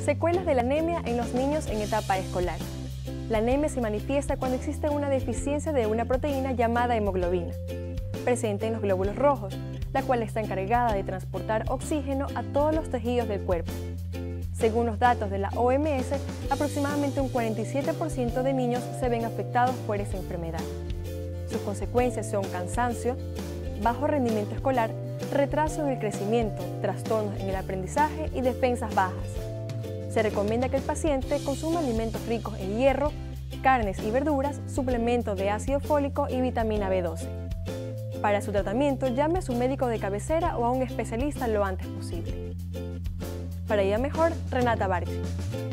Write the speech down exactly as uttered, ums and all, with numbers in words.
Secuelas de la anemia en los niños en etapa escolar. La anemia se manifiesta cuando existe una deficiencia de una proteína llamada hemoglobina, presente en los glóbulos rojos, la cual está encargada de transportar oxígeno a todos los tejidos del cuerpo. Según los datos de la O M S, aproximadamente un cuarenta y siete por ciento de niños se ven afectados por esa enfermedad. Sus consecuencias son cansancio, bajo rendimiento escolar, retraso en el crecimiento, trastornos en el aprendizaje y defensas bajas. Se recomienda que el paciente consuma alimentos ricos en hierro, carnes y verduras, suplementos de ácido fólico y vitamina B doce. Para su tratamiento, llame a su médico de cabecera o a un especialista lo antes posible. Para ella mejor, Renata Barchi.